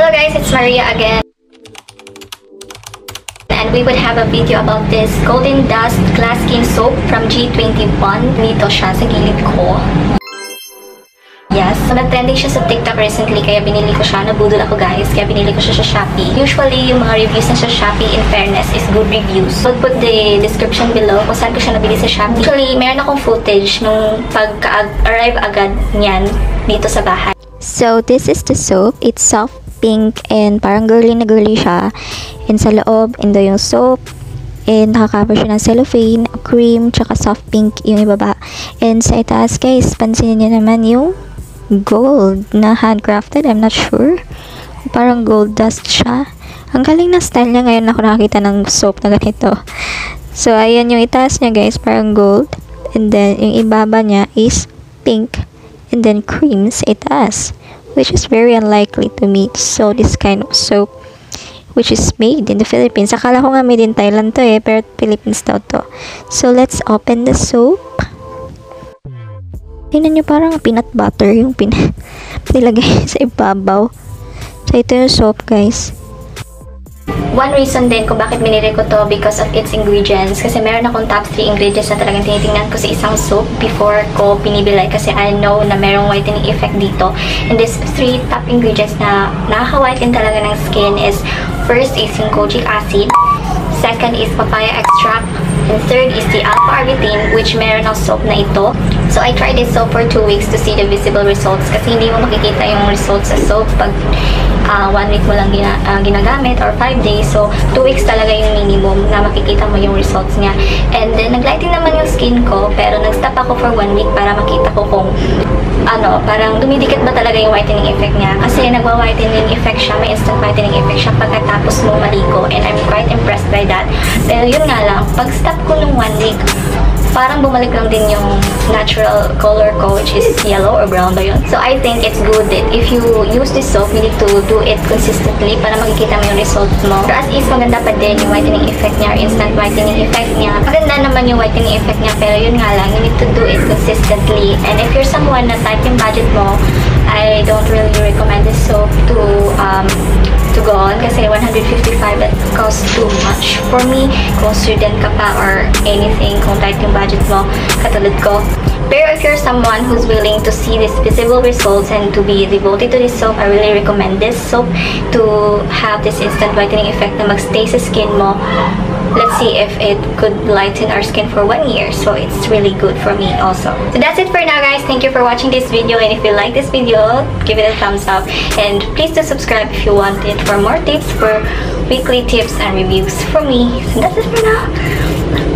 Hello guys, it's Maria again. And we would have a video about this Golden Dust Glass Skin Soap from G21. Dito siya sa gilid ko. Yes, so nag-trending siya sa TikTok recently kaya binili ko siya. Nabudol ako guys, kaya binili ko siya sa Shopee. Usually, yung mga reviews na sa Shopee, in fairness, is good reviews. So, I'll put the description below kung saan ko siya nabili sa Shopee. Actually, meron akong footage nung pagka-arrive agad niyan dito sa bahay. So, this is the soap. It's soft pink and parang girly na girly siya. And sa loob, ito yung soap. And nakaka-cover siya ng cellophane, cream, tsaka soft pink yung ibaba. And sa itaas guys, pansinin niyo naman yung gold na handcrafted. I'm not sure. Parang gold dust siya. Ang galing na style niya. Ngayon ako nakakita ng soap na ganito. So, ayan yung itaas niya guys. Parang gold. And then, yung ibaba niya is pink. And then, cream sa itaas. Which is very unlikely to meet. So, this kind of soap which is made in the Philippines. Akala ko nga made in Thailand to pero Philippines daw to. So, let's open the soap. Tingnan nyo, parang peanut butter yung nilagay sa ibabaw. So, ito yung soap, guys. One reason din kung bakit binili ko to because of its ingredients. Kasi meron akong top 3 ingredients na talagang tinitingnan ko sa isang soap before ko pinibili. Kasi I know na merong whitening effect dito. And these 3 top ingredients na nakaka-whiten talaga ng skin is first is yung kojic acid. Second is papaya extract. And third is the alpha-arbutin, which meron ng soap na ito. So, I tried this soap for 2 weeks to see the visible results. Kasi hindi mo makikita yung results sa soap pag 1 week mo lang ginagamit or 5 days. So, 2 weeks talaga yung minimum na makikita mo yung results niya. And then, nag-lighten naman yung skin ko. Pero nag-stop ako for 1 week para makita ko kung parang dumidikit ba talaga yung whitening effect niya. Kasi nagwa-whitening effect siya. May instant whitening effect siya pagkatapos mo maligo. And I'm quite impressed by that. Pero yun nga lang, pag-stop ko nung 1 week, parang bumalik lang din yung natural color ko, which is yellow or brown ba yun. So, I think it's good that if you use this soap, you need to do it consistently para makikita mo yung results mo. Pero as is, maganda pa din yung whitening effect niya or instant whitening effect niya. Maganda naman yung whitening effect niya, pero yun nga lang, you need to do it consistently. And if you're someone na type yung budget mo, I don't really recommend this soap to go on kasi 155 that costs too much for me kung student ka pa or anything kung tight yung budget mo katulad ko. Pero if you're someone who's willing to see these visible results and to be devoted to this soap, I really recommend this soap to have this instant whitening effect na magstay sa skin mo. Let's see if it could lighten our skin for 1 year. So it's really good for me also. So that's it for now guys. Thank you for watching this video. And if you like this video, give it a thumbs up. And please do subscribe if you want it for more tips, for weekly tips and reviews from me. So that's it for now.